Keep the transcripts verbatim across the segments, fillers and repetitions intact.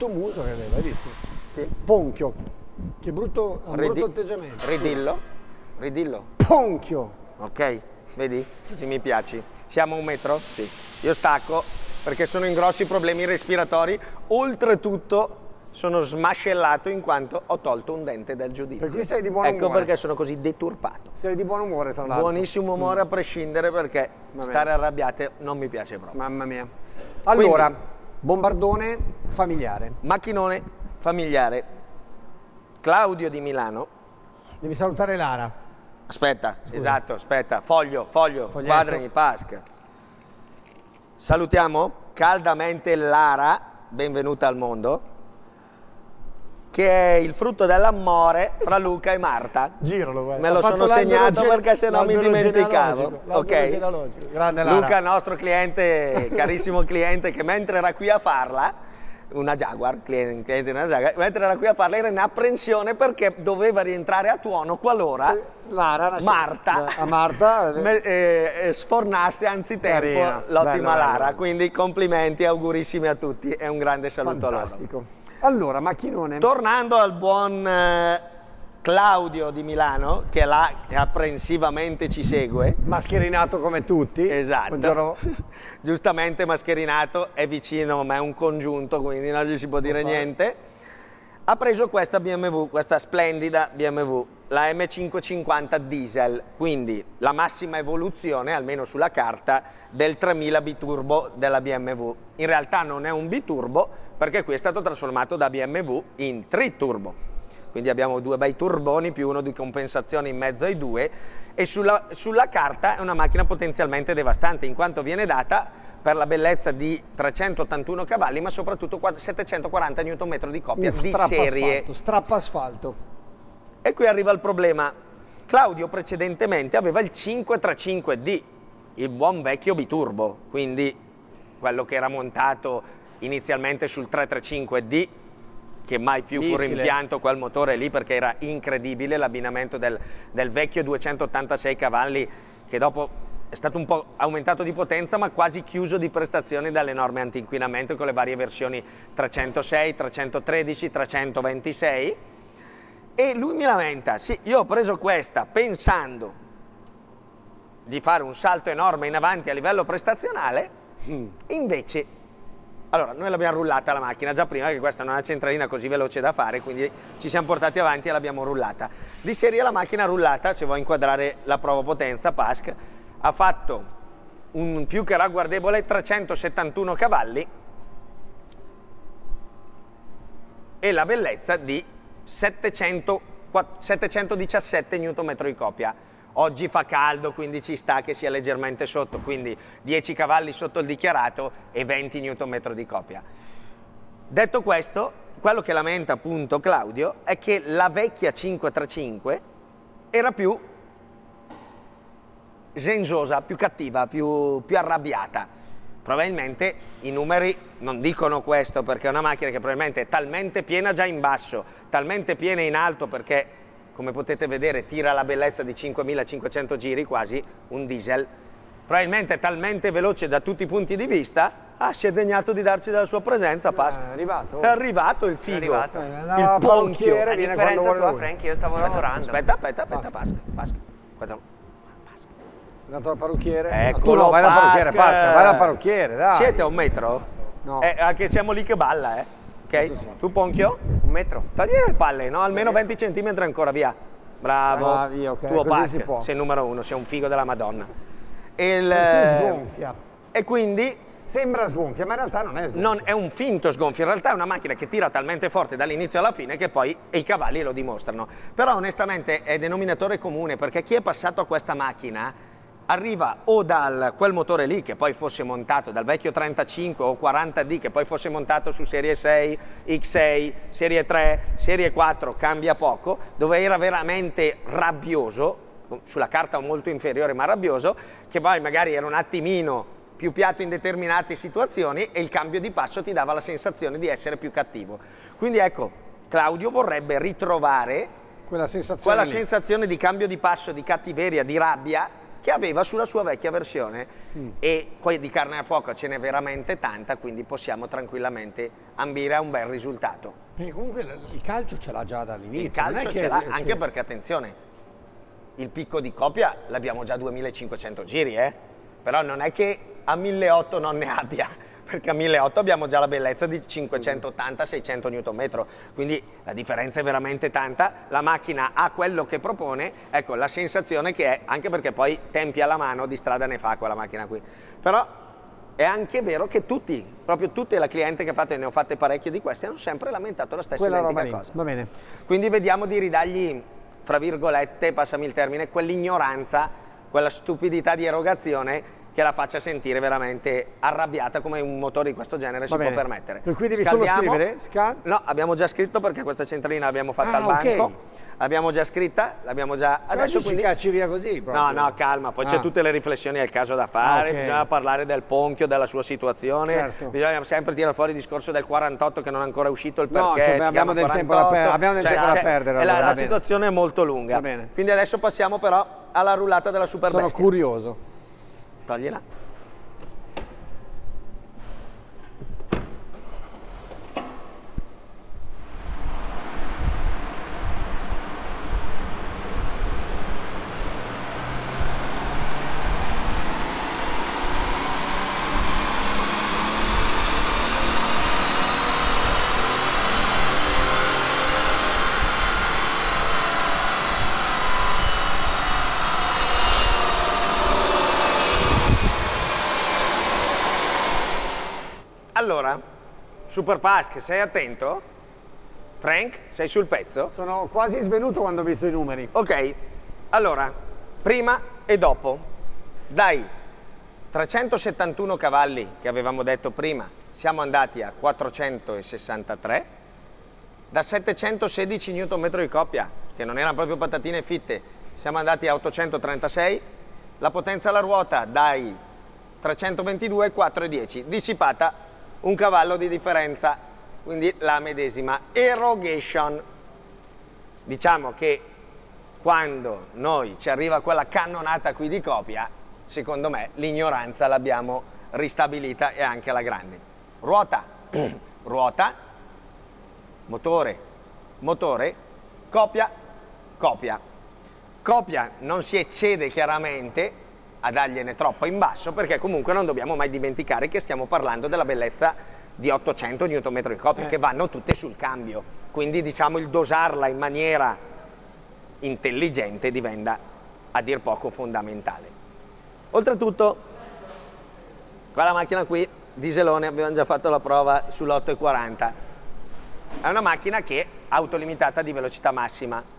brutto muso che aveva, hai visto? Sì. Ponchio. Che brutto, un Ridi- brutto atteggiamento. Ridillo. Ridillo. Ponchio. Ok, vedi? Così mi piaci. Siamo a un metro? Sì. Io stacco perché sono in grossi problemi respiratori. Oltretutto sono smascellato in quanto ho tolto un dente dal giudizio. Per cui sei di buon ecco umore. perché sono così deturpato. Sei di buon umore, tra l'altro. Buonissimo umore Mm. a prescindere perché Va stare bene. arrabbiate non mi piace proprio. Mamma mia. Allora, Quindi- bombardone familiare. Macchinone familiare. Claudio di Milano. Devi salutare Lara. Aspetta, esatto, aspetta. Foglio, foglio, Foglietto. quadrani, pasca. Salutiamo caldamente Lara, benvenuta al mondo, che è il frutto dell'amore fra Luca e Marta. Giralo, guarda. Me Ha lo fatto sono segnato l'albero gene- perché se no mi l'albero dimenticavo. genealogico, l'albero Ok. genealogico. Grande Lara. Luca, nostro cliente, carissimo cliente, che mentre era qui a farla, una Jaguar, cliente, cliente di una Jaguar, mentre era qui a farla era in apprensione perché doveva rientrare a tuono qualora Lara, nasce- Marta, a Marta me- eh, eh, sfornasse anzitempo Carina. l'ottima Bello, Lara. bello. Quindi complimenti, augurissimi a tutti e un grande saluto a loro. fantastico. Allora, macchinone. Tornando al buon eh, Claudio di Milano, che là apprensivamente ci segue. Mascherinato come tutti. Esatto. Buongiorno. Giustamente mascherinato, è vicino, ma è un congiunto, quindi non gli si può dire niente. Ha preso questa B M W, questa splendida B M W, la M cinquecentocinquanta diesel, quindi la massima evoluzione, almeno sulla carta, del tremila biturbo della B M W. In realtà non è un biturbo, perché qui è stato trasformato da B M W in triturbo. Quindi abbiamo due bei turboni più uno di compensazione in mezzo ai due, e sulla, sulla carta è una macchina potenzialmente devastante, in quanto viene data per la bellezza di trecentottantuno cavalli, ma soprattutto settecentoquaranta newton metri di coppia Un di strappo serie. asfalto, strappo asfalto. E qui arriva il problema. Claudio precedentemente aveva il cinquecentotrentacinque D, il buon vecchio biturbo, quindi quello che era montato inizialmente sul trecentotrentacinque D, che mai più fu Missile. rimpianto quel motore lì perché era incredibile l'abbinamento del, del vecchio duecentottantasei cavalli, che dopo è stato un po' aumentato di potenza ma quasi chiuso di prestazioni dalle norme anti-inquinamento con le varie versioni trecentosei, trecentotredici, trecentoventisei. E lui mi lamenta: sì, io ho preso questa pensando di fare un salto enorme in avanti a livello prestazionale, Mm. invece, allora noi l'abbiamo rullata la macchina già prima, che questa non è una centralina così veloce da fare, quindi ci siamo portati avanti e l'abbiamo rullata. Di serie la macchina rullata, se vuoi inquadrare la prova potenza, P A S C, ha fatto un più che ragguardevole trecentosettantuno cavalli e la bellezza di settecento, settecentodiciassette newton metri di coppia. Oggi fa caldo, quindi ci sta che sia leggermente sotto, quindi dieci cavalli sotto il dichiarato e venti newton metri di coppia. Detto questo, quello che lamenta appunto Claudio è che la vecchia cinquecentotrentacinque era più sensosa, più cattiva, più, più arrabbiata. Probabilmente i numeri non dicono questo, perché è una macchina che probabilmente è talmente piena già in basso, talmente piena in alto, perché come potete vedere tira la bellezza di cinquemilacinquecento giri, quasi un diesel, probabilmente è talmente veloce da tutti i punti di vista. Ah, si è degnato di darci della sua presenza, Pas. È arrivato. È arrivato il figo, È arrivato. il ponchio. A A viene differenza quando vuole tua, lui. Frank, io stavo lavorando. Aspetta, aspetta, aspetta, Pasca, Pasca. Guarda. È andato dal parrucchiere. Eccolo, Tu no, vai dal parrucchiere, Pasca. Pasca, vai dal parrucchiere, dai. Siete a un metro? No. Eh, anche siamo lì che balla, eh. Ok? sì. Tu ponchio? Un metro. Togli le palle, no? Almeno venti centimetri ancora, via. Bravo. Bravi, ok, Tuo così Pasca, si può. sei il numero uno, sei un figo della Madonna. Il, Perché sgonfia. E quindi Sembra sgonfia, ma in realtà non è sgonfia. non è un finto sgonfio, in realtà è una macchina che tira talmente forte dall'inizio alla fine che poi e i cavalli lo dimostrano. Però onestamente è denominatore comune, perché chi è passato a questa macchina arriva o da quel motore lì che poi fosse montato, dal vecchio trentacinque o quaranta D che poi fosse montato su serie sei, X sei, serie tre, serie quattro, cambia poco, dove era veramente rabbioso, sulla carta molto inferiore ma rabbioso, che poi magari era un attimino più piatto in determinate situazioni e il cambio di passo ti dava la sensazione di essere più cattivo. Quindi ecco, Claudio vorrebbe ritrovare Quella sensazione. quella lì. sensazione di cambio di passo, di cattiveria, di rabbia che aveva sulla sua vecchia versione mm. e poi di carne a fuoco ce n'è veramente tanta, quindi possiamo tranquillamente ambire a un bel risultato. Perché comunque il calcio ce l'ha già dall'inizio. Il calcio ce l'ha, anche perché attenzione, il picco di coppia l'abbiamo già a duemilacinquecento giri, eh? Però non è che a milleottocento non ne abbia, perché a milleottocento abbiamo già la bellezza di cinquecentottanta seicento newton metro, quindi la differenza è veramente tanta. La macchina ha quello che propone, ecco la sensazione che è, anche perché poi tempi alla mano di strada ne fa quella macchina qui, però è anche vero che tutti, proprio tutte le clienti che ha fatto, e ne ho fatte parecchie di queste, hanno sempre lamentato la stessa quella identica roba lì. cosa. Va bene. Quindi vediamo di ridargli, fra virgolette, passami il termine, quell'ignoranza, quella stupidità di erogazione che la faccia sentire veramente arrabbiata come un motore di questo genere si può permettere. Per cui devi Scaldiamo. solo scrivere? Scal No, abbiamo già scritto perché questa centralina l'abbiamo fatta ah, al banco. Okay. L'abbiamo già scritta, l'abbiamo già... Adesso ci quindi... cacci via così proprio. No, no, calma, poi ah. c'è tutte le riflessioni al caso da fare, ah, okay. bisogna parlare del ponchio, della sua situazione, certo. bisogna sempre tirare fuori il discorso del quarantotto che non è ancora uscito, il perché no, cioè, si abbiamo, del quarantotto, tempo da abbiamo del cioè, tempo da cioè, perdere. La, allora, la situazione è molto lunga, va bene. Quindi adesso passiamo però alla rullata della super Sono bestia. curioso. Toglila. Allora, Super Pasc, sei attento? Frank, sei sul pezzo? Sono quasi svenuto quando ho visto i numeri. Ok, allora, prima e dopo, dai trecentosettantuno cavalli che avevamo detto prima, siamo andati a quattrocentosessantatré, da settecentosedici newton metro di coppia, che non erano proprio patatine fitte, siamo andati a ottocentotrentasei, la potenza alla ruota dai trecentoventidue a quattro virgola dieci, dissipata un cavallo di differenza, quindi la medesima erogation. Diciamo che quando noi ci arriva quella cannonata qui di copia, secondo me l'ignoranza l'abbiamo ristabilita e anche alla grande. Ruota, ruota, motore, motore, copia, copia. Copia non si eccede chiaramente a dargliene troppo in basso, perché comunque non dobbiamo mai dimenticare che stiamo parlando della bellezza di ottocento newton metro di coppia, eh. che vanno tutte sul cambio, quindi diciamo il dosarla in maniera intelligente diventa a dir poco fondamentale. Oltretutto quella macchina qui, dieselone, abbiamo già fatto la prova sull'otto e quaranta, è una macchina che è autolimitata di velocità massima.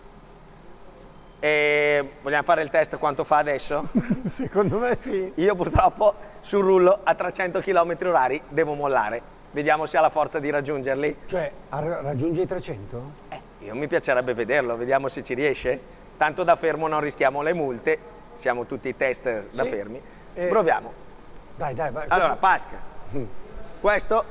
E vogliamo fare il test quanto fa adesso? Secondo me sì. Io purtroppo sul rullo a trecento chilometri orari devo mollare. Vediamo se ha la forza di raggiungerli. Cioè, raggiunge i trecento? Eh, io mi piacerebbe vederlo, vediamo se ci riesce. Tanto da fermo non rischiamo le multe, siamo tutti test da sì. fermi. Eh, Proviamo. Dai, dai, vai. Allora, Pasc, mm. questo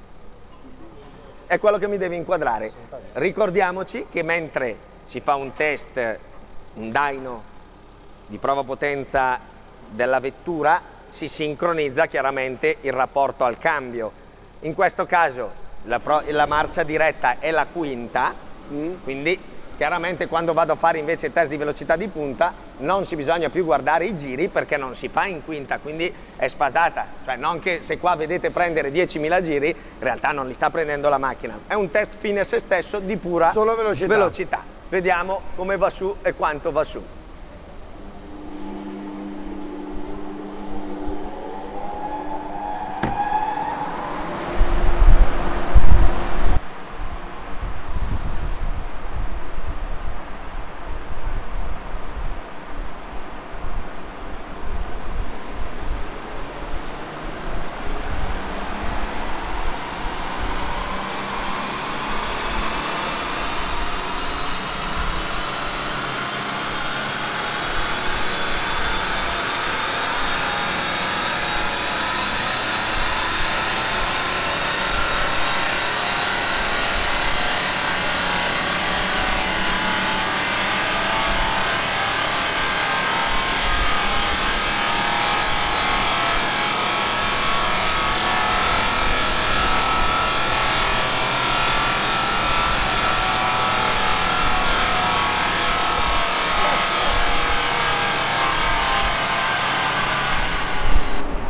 è quello che mi deve inquadrare. Ricordiamoci che mentre si fa un test, un dyno di prova potenza della vettura, si sincronizza chiaramente il rapporto al cambio. In questo caso la, pro, la marcia diretta è la quinta, mm. quindi chiaramente quando vado a fare invece il test di velocità di punta non si bisogna più guardare i giri, perché non si fa in quinta, quindi è sfasata. Cioè non che se qua vedete prendere diecimila giri, in realtà non li sta prendendo la macchina. È un test fine a se stesso di pura Solo velocità. velocità. Vediamo come va su e quanto va su.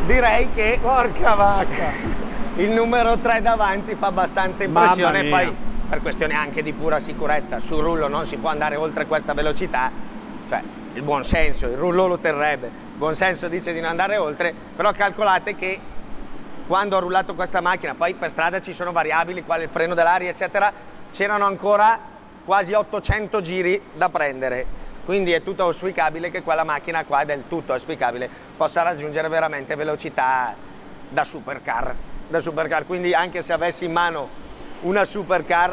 direi che Porca vacca! il numero tre davanti fa abbastanza impressione. Mamma mia. Poi per questione anche di pura sicurezza, sul rullo non si può andare oltre questa velocità, cioè il buon senso, il rullo lo terrebbe, il buon senso dice di non andare oltre, però calcolate che quando ho rullato questa macchina, poi per strada ci sono variabili, quale il freno dell'aria eccetera, c'erano ancora quasi ottocento giri da prendere, quindi è tutto auspicabile che quella macchina qua, è del tutto auspicabile, possa raggiungere veramente velocità da supercar, da supercar, quindi anche se avessi in mano una supercar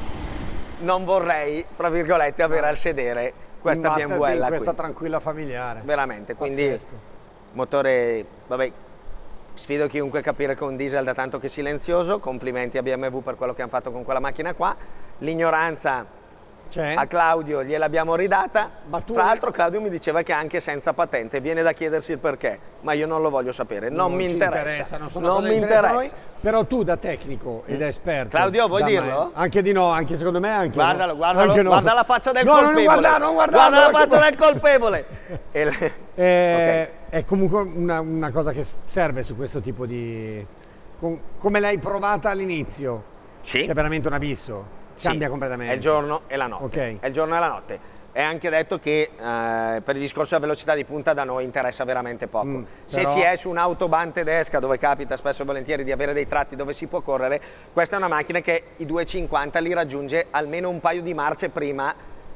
non vorrei, fra virgolette, avere al sedere questa B M W in questa qui. tranquilla familiare. Veramente, quindi Pazzesco. motore, vabbè, sfido chiunque a capire che un diesel da tanto che silenzioso, complimenti a B M W per quello che hanno fatto con quella macchina qua, l'ignoranza C'è? a Claudio gliel'abbiamo ridata, Ma tu- tra l'altro Claudio mi diceva che anche senza patente, viene da chiedersi il perché, ma io non lo voglio sapere, non, mi ci interessa, non, sono non cose mi che interessano interessa. noi, però tu da tecnico ed esperto. Claudio, vuoi da dirlo? me- Anche di no, anche secondo me anche Guardalo, no. guardalo, Anche no. guarda la faccia del No, no, non colpevole. guarda- non guardarlo, guarda la anche faccia poi- del colpevole. E le- Eh, Ok. È comunque una, una cosa che serve su questo tipo di... com- come l'hai provata all'inizio? Sì. È veramente un abisso? Sì, Cambia completamente. È il giorno e la notte. Ok. È il giorno e la notte. È anche detto che eh, per il discorso della velocità di punta da noi interessa veramente poco. Mm, Se però- si è su un'autobahn tedesca dove capita spesso e volentieri di avere dei tratti dove si può correre, questa è una macchina che i duecentocinquanta li raggiunge almeno un paio di marce prima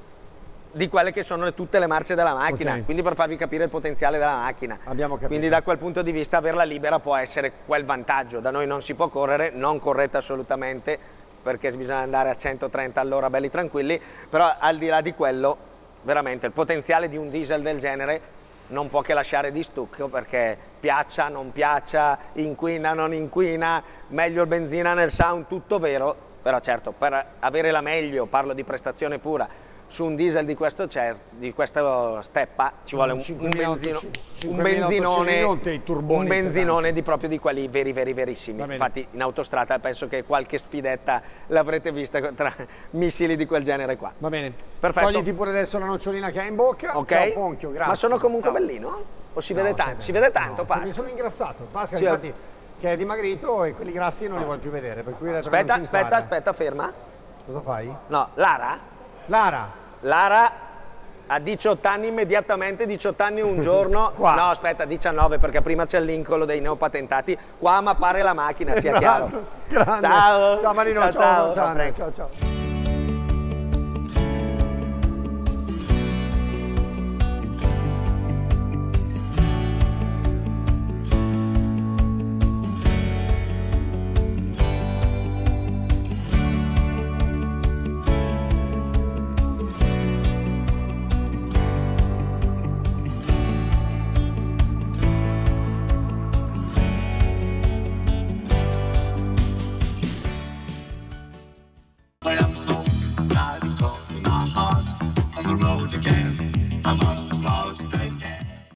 di quelle che sono le- tutte le marce della macchina, Ok. quindi per farvi capire il potenziale della macchina. Abbiamo capito. Quindi da quel punto di vista averla libera può essere quel vantaggio. Da noi non si può correre, non correte assolutamente, perché bisogna andare a centotrenta all'ora belli tranquilli, però al di là di quello veramente il potenziale di un diesel del genere non può che lasciare di stucco, perché piaccia, non piaccia, inquina, non inquina, meglio il benzina nel sound, tutto vero, però certo per avere la meglio, parlo di prestazione pura, su un diesel di questo, cer- di questa steppa ci vuole un, un, cinquemila benzino, ottocento, un benzinone, non te i turboni un benzinone pesanti. di proprio di quelli veri veri verissimi. Va bene. Infatti in autostrada penso che qualche sfidetta l'avrete vista tra missili di quel genere qua. Va bene. Perfetto. Togliti pure adesso la nocciolina che hai in bocca. Ok? Ciao Ponchio, grazie. Ma sono comunque Ciao. bellino? O si vede No, tanto? sei Si bello. vede tanto, No, se mi Pasca? sono ingrassato. Pasca, Sì, infatti, che è dimagrito e quelli grassi non li vuoi più vedere. Per cui Aspetta, aspetta, aspetta, ferma. Cosa fai? No, Lara? Lara. Lara a diciotto anni immediatamente, diciotto anni un giorno, Qua. no aspetta diciannove perché prima c'è il vincolo dei neopatentati, qua ma pare la macchina, sia chiaro. Esatto. Grande. Ciao, Ciao Marino, ciao, ciao, ciao, ciao, Frank. ciao, ciao. I am so radical in my heart, on the road again. I'm on